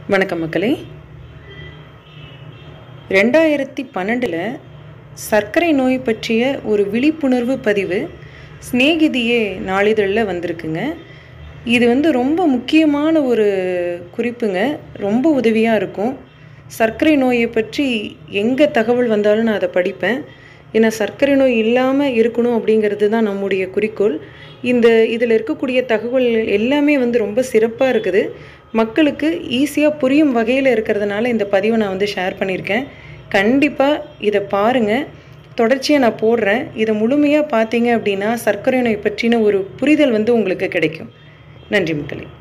வணக்கம் மக்களே. 2012 சர்க்கரை நோய் பற்றிய ஒரு விழிப்புணர்வு பதிவு ஸ்நேகிதியே நாளிதழில் வந்திருக்குங்க. இது ரொம்ப முக்கியமான ஒரு குறிப்புங்க. ரொம்ப உதவியாக இருக்கும். சர்க்கரை நோயை பற்றி எங்கே தகவல் வந்தாலும் நான் அதை படிப்பேன். ஏன்னா சர்க்கரை நோய் இல்லாமல் இருக்கணும் அப்படிங்கிறது தான் நம்முடைய குறிக்கோள். இதில் இருக்கக்கூடிய தகவல் எல்லாமே ரொம்ப சிறப்பாக இருக்குது. மக்களுக்கு ஈஸியாக புரியும் வகையில் இருக்கிறதுனால இந்த பதிவை நான் ஷேர் பண்ணியிருக்கேன். கண்டிப்பாக இதை பாருங்கள். தொடர்ச்சியாக நான் போடுறேன். இதை முழுமையாக பார்த்தீங்க அப்படின்னா சர்க்கரை நோய் பற்றின ஒரு புரிதல் உங்களுக்கு கிடைக்கும். நன்றி மக்களே.